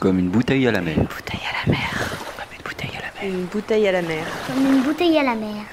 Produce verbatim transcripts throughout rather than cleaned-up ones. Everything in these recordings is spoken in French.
Comme une bouteille à la mer. Une bouteille à la mer. Comme une bouteille à la mer. Une bouteille à la mer. Comme une bouteille à la mer.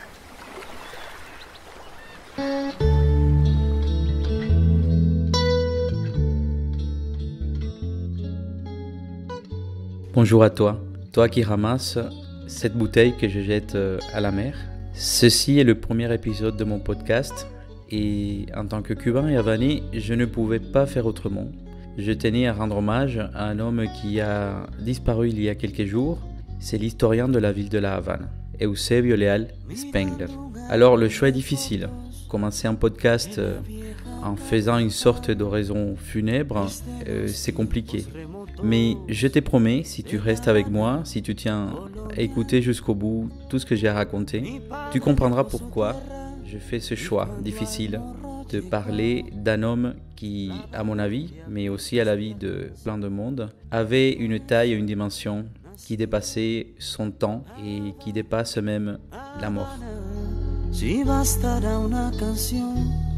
Bonjour à toi, toi qui ramasses cette bouteille que je jette à la mer. Ceci est le premier épisode de mon podcast et en tant que Cubain et havanais, je ne pouvais pas faire autrement. Je tenais à rendre hommage à un homme qui a disparu il y a quelques jours. C'est l'historien de la ville de La Havane, Eusebio Leal Spengler. Alors le choix est difficile. Commencer un podcast en faisant une sorte d'oraison funèbre, euh, c'est compliqué. Mais je te promets, si tu restes avec moi, si tu tiens à écouter jusqu'au bout tout ce que j'ai à raconter, tu comprendras pourquoi je fais ce choix difficile de parler d'un homme qui, à mon avis, mais aussi à l'avis de plein de monde, avait une taille et une dimension qui dépassait son temps et qui dépasse même la mort. Si bastara una canción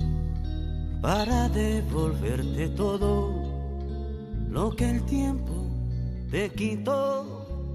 para devolverte todo lo que el tiempo te quitó,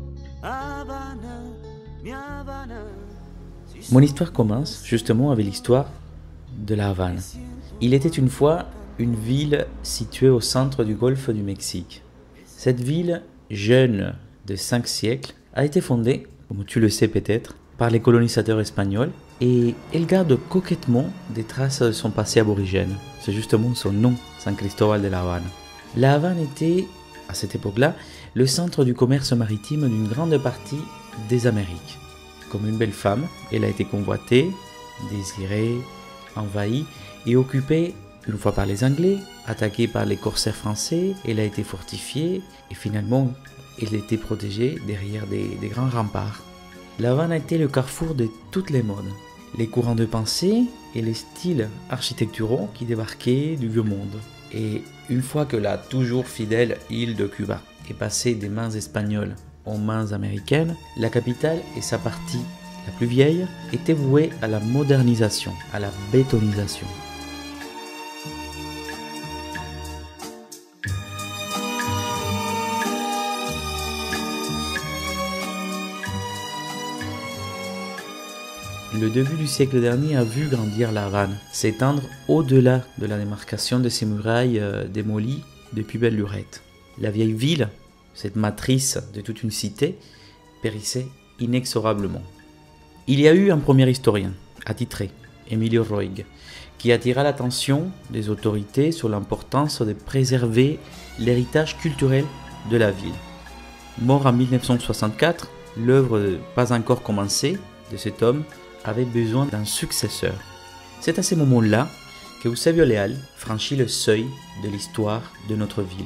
Havana, mi Havana. Mon histoire commence justement avec l'histoire de La Havane. Il était une fois une ville située au centre du golfe du Mexique. Cette ville, jeune de cinq siècles, a été fondée, comme tu le sais peut-être, par les colonisateurs espagnols et elle garde coquettement des traces de son passé aborigène. C'est justement son nom, San Cristóbal de La Havane. La Havane était, à cette époque-là, le centre du commerce maritime d'une grande partie des Amériques. Comme une belle femme, elle a été convoitée, désirée, envahie et occupée une fois par les Anglais, attaquée par les corsaires français, elle a été fortifiée et finalement elle était protégée derrière des, des grands remparts. La Havane a été le carrefour de toutes les modes, les courants de pensée et les styles architecturaux qui débarquaient du vieux monde. Et une fois que la toujours fidèle île de Cuba est passée des mains espagnoles aux mains américaines, la capitale et sa partie la plus vieille étaient vouées à la modernisation, à la bétonisation. Le début du siècle dernier a vu grandir La Havane, s'étendre au-delà de la démarcation de ces murailles euh, démolies depuis belle lurette. La vieille ville, cette matrice de toute une cité, périssait inexorablement. Il y a eu un premier historien, attitré, Emilio Roig, qui attira l'attention des autorités sur l'importance de préserver l'héritage culturel de la ville. Mort en mille neuf cent soixante-quatre, l'œuvre pas encore commencée de cet homme avait besoin d'un successeur. C'est à ce moment-là que Eusebio Leal franchit le seuil de l'histoire de notre ville.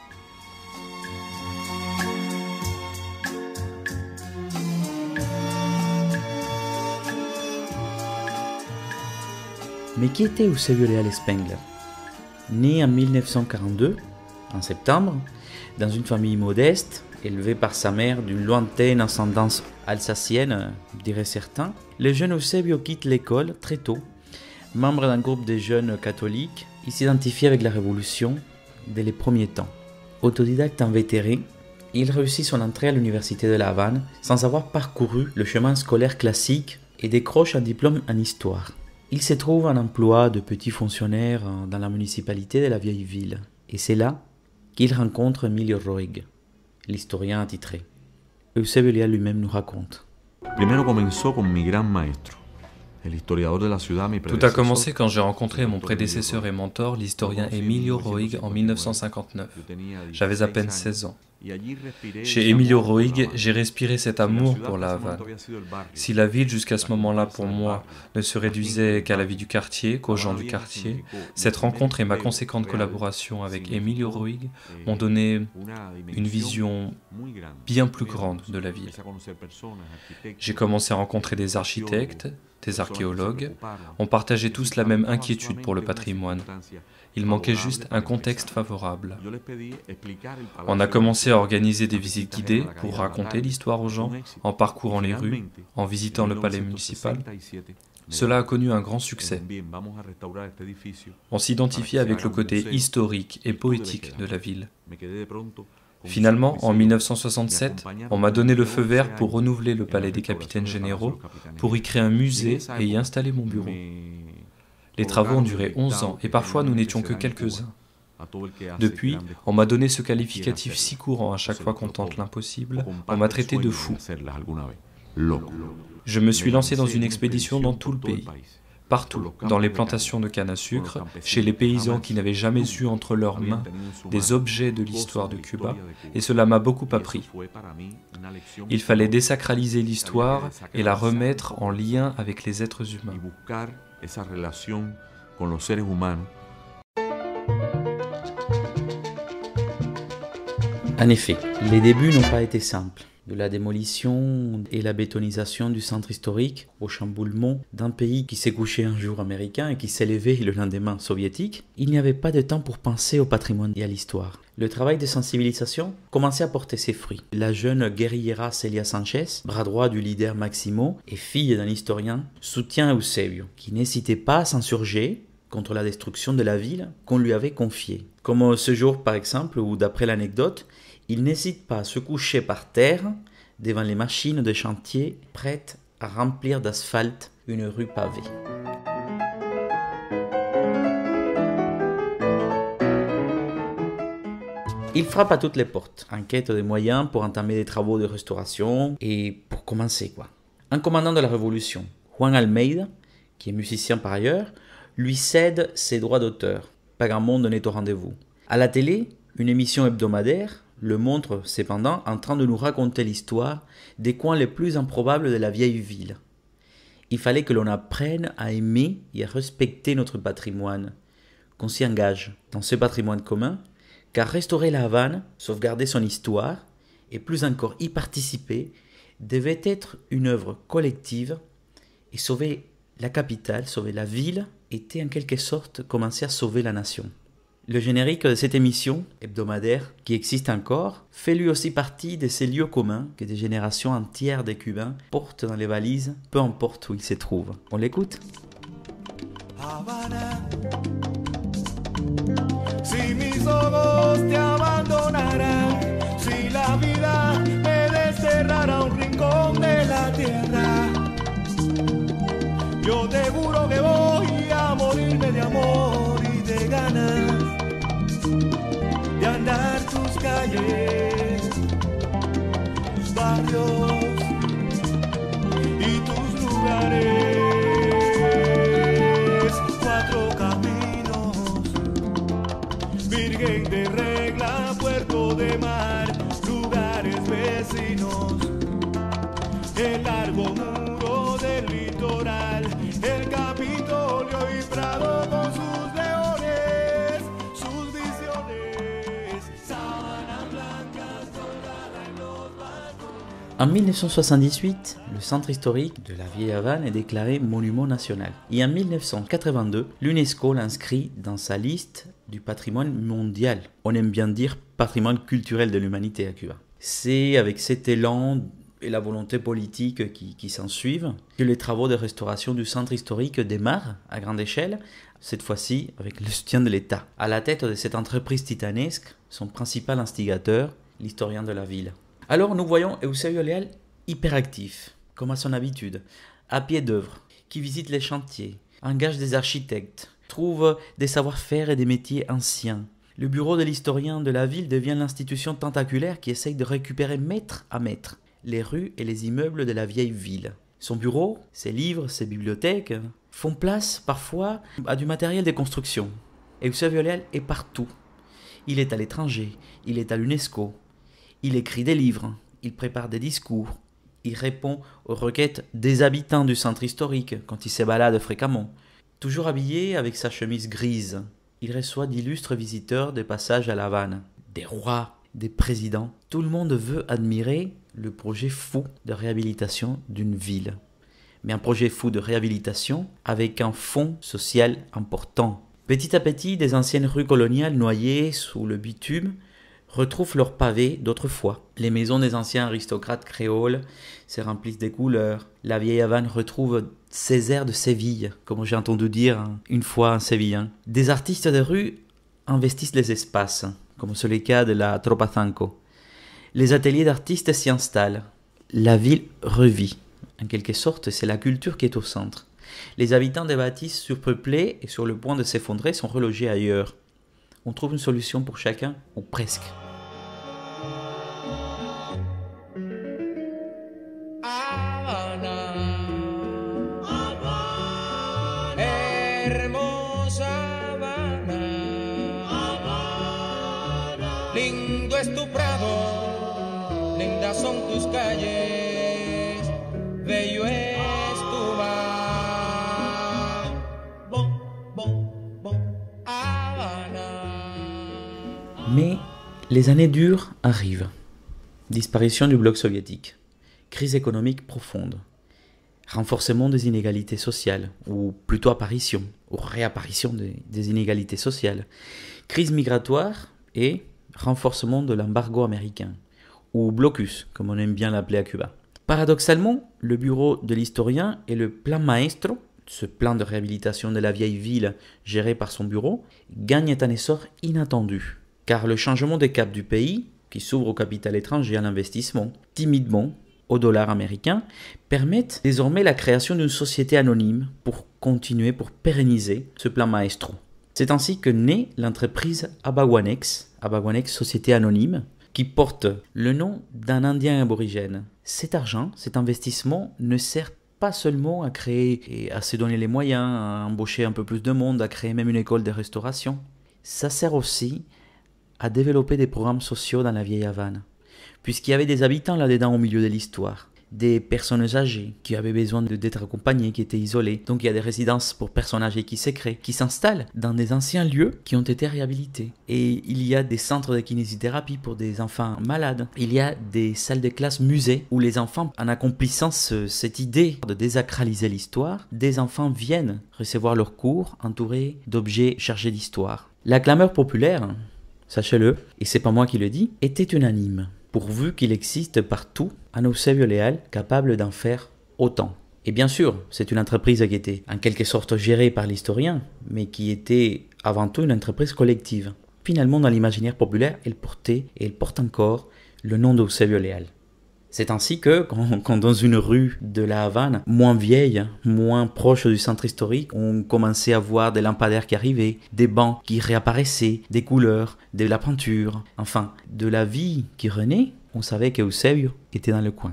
Mais qui était Eusebio Leal Spengler? Né en mille neuf cent quarante-deux, en septembre, dans une famille modeste, élevé par sa mère d'une lointaine ascendance alsacienne, diraient certains, le jeune Eusebio quitte l'école très tôt. Membre d'un groupe de jeunes catholiques, il s'identifie avec la Révolution dès les premiers temps. Autodidacte invétéré, il réussit son entrée à l'université de La Havane sans avoir parcouru le chemin scolaire classique et décroche un diplôme en histoire. Il se trouve un emploi de petit fonctionnaire dans la municipalité de la vieille ville. Et c'est là qu'il rencontre Emilio Roig, l'historien attitré. Eusebio Leal lui-même nous raconte. Primero comenzó con mi gran maestro, el historiador de la ciudad, mi Tout a commencé quand j'ai rencontré mon prédécesseur et mentor, l'historien Emilio Roig, en mille neuf cent cinquante-neuf. J'avais à peine seize ans. Chez Emilio Roig, j'ai respiré cet amour pour La Havane. Si la ville, jusqu'à ce moment-là pour moi, ne se réduisait qu'à la vie du quartier, qu'aux gens du quartier, cette rencontre et ma conséquente collaboration avec Emilio Roig m'ont donné une vision bien plus grande de la ville. J'ai commencé à rencontrer des architectes, des archéologues. On partageait tous la même inquiétude pour le patrimoine. Il manquait juste un contexte favorable. On a commencé à organiser des visites guidées pour raconter l'histoire aux gens, en parcourant les rues, en visitant le palais municipal. Cela a connu un grand succès. On s'identifiait avec le côté historique et poétique de la ville. Finalement, en mille neuf cent soixante-sept, on m'a donné le feu vert pour renouveler le palais des capitaines généraux, pour y créer un musée et y installer mon bureau. Les travaux ont duré onze ans et parfois nous n'étions que quelques-uns. Depuis, on m'a donné ce qualificatif si courant à chaque fois qu'on tente l'impossible, on m'a traité de fou. Je me suis lancé dans une expédition dans tout le pays, partout, dans les plantations de canne à sucre, chez les paysans qui n'avaient jamais eu entre leurs mains des objets de l'histoire de Cuba, et cela m'a beaucoup appris. Il fallait désacraliser l'histoire et la remettre en lien avec les êtres humains. En effet, les débuts n'ont pas été simples. De la démolition et la bétonisation du centre historique au chamboulement d'un pays qui s'est couché un jour américain et qui s'est levé le lendemain soviétique, il n'y avait pas de temps pour penser au patrimoine et à l'histoire. Le travail de sensibilisation commençait à porter ses fruits. La jeune guerrillera Celia Sanchez, bras droit du leader Maximo et fille d'un historien, soutient Eusebio, qui n'hésitait pas à s'insurger contre la destruction de la ville qu'on lui avait confiée. Comme ce jour par exemple, où d'après l'anecdote, il n'hésite pas à se coucher par terre devant les machines de chantier prêtes à remplir d'asphalte une rue pavée. Il frappe à toutes les portes, en quête de moyens pour entamer des travaux de restauration et pour commencer quoi. Un commandant de la Révolution, Juan Almeida, qui est musicien par ailleurs, lui cède ses droits d'auteur. Pas grand monde n'est au rendez-vous. À la télé, une émission hebdomadaire le montre cependant en train de nous raconter l'histoire des coins les plus improbables de la vieille ville. Il fallait que l'on apprenne à aimer et à respecter notre patrimoine, qu'on s'y engage dans ce patrimoine commun, car restaurer la Havane, sauvegarder son histoire, et plus encore y participer, devait être une œuvre collective, et sauver la capitale, sauver la ville, était en quelque sorte commencer à sauver la nation. Le générique de cette émission hebdomadaire, qui existe encore, fait lui aussi partie de ces lieux communs que des générations entières de Cubains portent dans les valises, peu importe où ils se trouvent. On l'écoute ? Habana, si mis ojos te abandonaran, si la vida me desterrara a un rincón de la tierra, yo te juro que voy a morirme de amor y de ganas de andar tus calles, tus barrios y tus lugares. Cuatro caminos, Virgen de Regla, Puerto de Mar, lugares vecinos, el largo muro del litoral, el Capitolio y Prado con sus leones, sus visiones, sábanas blancas doradas en los balcones. En mille neuf cent soixante-dix-huit, le centre historique de la vieille Havane est déclaré monument national. Et en mille neuf cent quatre-vingt-deux, l'UNESCO l'inscrit dans sa liste du patrimoine mondial. On aime bien dire patrimoine culturel de l'humanité à Cuba. C'est avec cet élan et la volonté politique qui, qui s'ensuivent que les travaux de restauration du centre historique démarrent à grande échelle, cette fois-ci avec le soutien de l'État. À la tête de cette entreprise titanesque, son principal instigateur, l'historien de la ville. Alors nous voyons Eusebio Leal hyperactif, comme à son habitude, à pied d'œuvre, qui visite les chantiers, engage des architectes, trouve des savoir-faire et des métiers anciens. Le bureau de l'historien de la ville devient l'institution tentaculaire qui essaye de récupérer mètre à mètre les rues et les immeubles de la vieille ville. Son bureau, ses livres, ses bibliothèques font place parfois à du matériel de construction. Eusebio Leal est partout. Il est à l'étranger, il est à l'UNESCO, il écrit des livres, il prépare des discours, il répond aux requêtes des habitants du centre historique quand il se balade fréquemment. Toujours habillé avec sa chemise grise, il reçoit d'illustres visiteurs de passage à La Havane, des rois, des présidents. Tout le monde veut admirer le projet fou de réhabilitation d'une ville. Mais un projet fou de réhabilitation avec un fond social important. Petit à petit, des anciennes rues coloniales noyées sous le bitume retrouvent leurs pavés d'autrefois. Les maisons des anciens aristocrates créoles se remplissent des couleurs. La vieille Havane retrouve ses airs de Séville, comme j'ai entendu dire une fois un Sévillan. Des artistes de rue investissent les espaces, comme c'est le cas de la Tropa Cinco. Les ateliers d'artistes s'y installent. La ville revit. En quelque sorte, c'est la culture qui est au centre. Les habitants des bâtisses surpeuplées et sur le point de s'effondrer sont relogés ailleurs. On trouve une solution pour chacun, ou presque. Lindo es tu prado, lindas son tus calles, bello es tu mar. Bon, bon, bon, Habana. Mais les années dures arrivent. Disparition du bloc soviétique, crise économique profonde, renforcement des inégalités sociales, ou plutôt apparition, ou réapparition des, des inégalités sociales, crise migratoire et renforcement de l'embargo américain, ou blocus, comme on aime bien l'appeler à Cuba. Paradoxalement, le bureau de l'historien et le plan maestro, ce plan de réhabilitation de la vieille ville géré par son bureau, gagnent un essor inattendu, car le changement de cap du pays, qui s'ouvre au capital étranger et à l'investissement, timidement, au dollar américain, permettent désormais la création d'une société anonyme pour continuer, pour pérenniser ce plan maestro. C'est ainsi que naît l'entreprise Abawanex, Abawanex Société Anonyme, qui porte le nom d'un Indien aborigène. Cet argent, cet investissement ne sert pas seulement à créer et à se donner les moyens, à embaucher un peu plus de monde, à créer même une école de restauration. Ça sert aussi à développer des programmes sociaux dans la vieille Havane, puisqu'il y avait des habitants là-dedans au milieu de l'histoire. Des personnes âgées qui avaient besoin d'être accompagnées, qui étaient isolées. Donc il y a des résidences pour personnes âgées qui se créent, qui s'installent dans des anciens lieux qui ont été réhabilités. Et il y a des centres de kinésithérapie pour des enfants malades. Il y a des salles de classe musées où les enfants, en accomplissant ce, cette idée de désacraliser l'histoire, des enfants viennent recevoir leurs cours entourés d'objets chargés d'histoire. La clameur populaire, sachez-le, et c'est pas moi qui le dis, était unanime, pourvu qu'il existe partout un Eusebio Leal capable d'en faire autant. Et bien sûr, c'est une entreprise qui était en quelque sorte gérée par l'historien, mais qui était avant tout une entreprise collective. Finalement, dans l'imaginaire populaire, elle portait, et elle porte encore, le nom d'Eusebio Leal. C'est ainsi que, quand, quand dans une rue de la Havane, moins vieille, moins proche du centre historique, on commençait à voir des lampadaires qui arrivaient, des bancs qui réapparaissaient, des couleurs, de la peinture, enfin, de la vie qui renaît, on savait qu'Eusebio était dans le coin.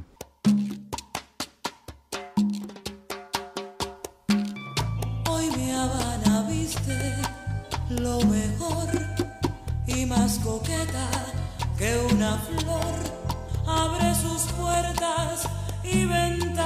Hoy mi Habana viste lo mejor y más coqueta que una flor. Abre sus puertas y ventanas.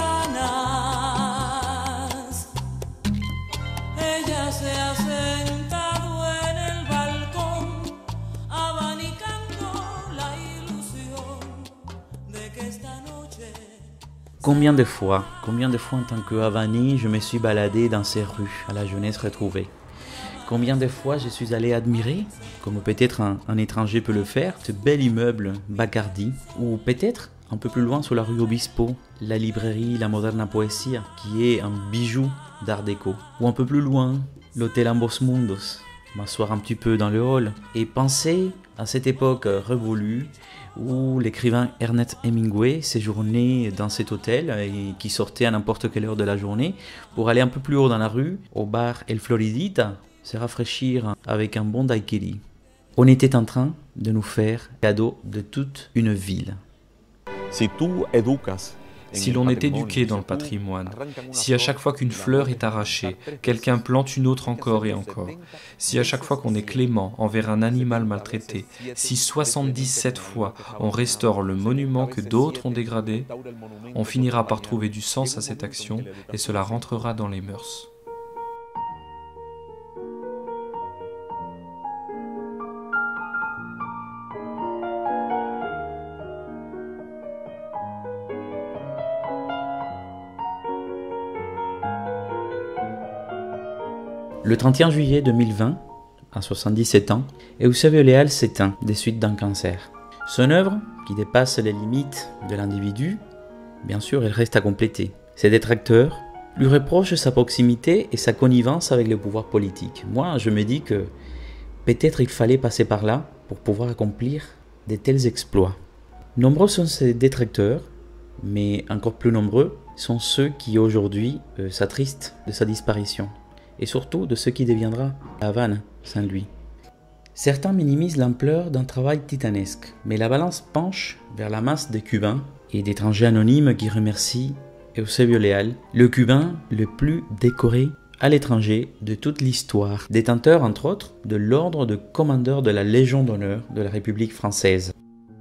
Ella se ha sentado en el balcón, abanicando la ilusión de que esta noche. Combien de fois, combien de fois en tant que Havanais, je me suis baladé dans ces rues à la jeunesse retrouvée. Combien de fois je suis allé admirer, comme peut-être un, un étranger peut le faire, ce bel immeuble Bacardi, ou peut-être un peu plus loin sur la rue Obispo, la librairie La Moderna Poesia, qui est un bijou d'art déco, ou un peu plus loin, l'hôtel Ambos Mundos, m'asseoir un petit peu dans le hall, et penser à cette époque révolue où l'écrivain Ernest Hemingway séjournait dans cet hôtel et qui sortait à n'importe quelle heure de la journée pour aller un peu plus haut dans la rue, au bar El Floridita, se rafraîchir avec un bon daiquiri. On était en train de nous faire cadeau de toute une ville. Si tu educas Si l'on est éduqué dans le patrimoine, si à chaque fois qu'une fleur est arrachée, quelqu'un plante une autre encore et encore, si à chaque fois qu'on est clément envers un animal maltraité, si soixante-dix-sept fois on restaure le monument que d'autres ont dégradé, on finira par trouver du sens à cette action et cela rentrera dans les mœurs. Le trente et un juillet deux mille vingt, à soixante-dix-sept ans, Eusebio Leal s'éteint des suites d'un cancer. Son œuvre, qui dépasse les limites de l'individu, bien sûr, elle reste à compléter. Ses détracteurs lui reprochent sa proximité et sa connivence avec le pouvoir politique. Moi, je me dis que peut-être il fallait passer par là pour pouvoir accomplir de tels exploits. Nombreux sont ses détracteurs, mais encore plus nombreux sont ceux qui aujourd'hui euh, s'attristent de sa disparition, et surtout de ce qui deviendra La Havane sans lui. Certains minimisent l'ampleur d'un travail titanesque, mais la balance penche vers la masse des Cubains et d'étrangers anonymes qui remercient Eusebio Leal, le Cubain le plus décoré à l'étranger de toute l'histoire, détenteur entre autres de l'ordre de commandeur de la Légion d'honneur de la République française.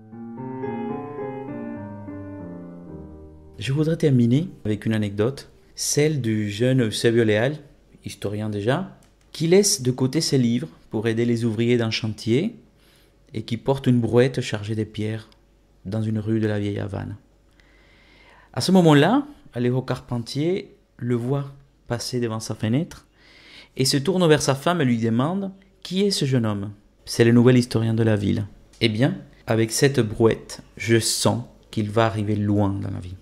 Je voudrais terminer avec une anecdote, celle du jeune Eusebio Leal, historien déjà, qui laisse de côté ses livres pour aider les ouvriers d'un chantier et qui porte une brouette chargée de pierres dans une rue de la vieille Havane. À ce moment-là, Alejo Carpentier le voit passer devant sa fenêtre et se tourne vers sa femme et lui demande « Qui est ce jeune homme ?» C'est le nouvel historien de la ville. Eh bien, avec cette brouette, je sens qu'il va arriver loin dans la vie.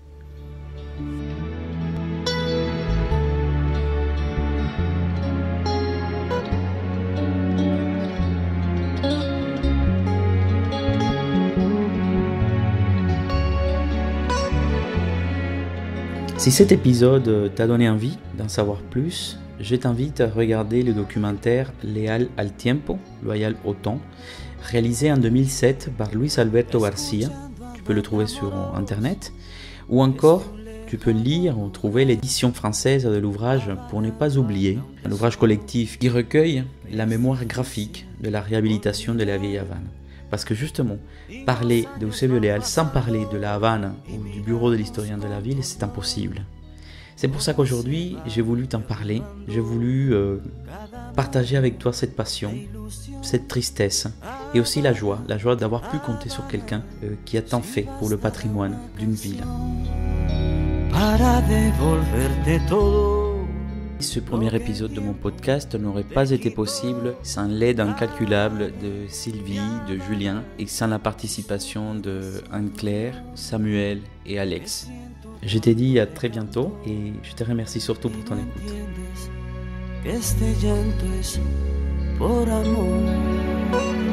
Si cet épisode t'a donné envie d'en savoir plus, je t'invite à regarder le documentaire Leal al Tiempo, Loyal au temps, réalisé en deux mille sept par Luis Alberto Garcia. Tu peux le trouver sur internet. Ou encore, tu peux lire ou trouver l'édition française de l'ouvrage Pour ne pas oublier, un ouvrage collectif qui recueille la mémoire graphique de la réhabilitation de la vieille Havane. Parce que justement, parler d'Eusebio Leal sans parler de la Havane ou du bureau de l'historien de la ville, c'est impossible. C'est pour ça qu'aujourd'hui, j'ai voulu t'en parler, j'ai voulu euh, partager avec toi cette passion, cette tristesse, et aussi la joie, la joie d'avoir pu compter sur quelqu'un euh, qui a tant fait pour le patrimoine d'une ville. Ce premier épisode de mon podcast n'aurait pas été possible sans l'aide incalculable de Sylvie, de Julien et sans la participation de Anne-Claire, Samuel et Alex. Je t'ai dit à très bientôt et je te remercie surtout pour ton écoute.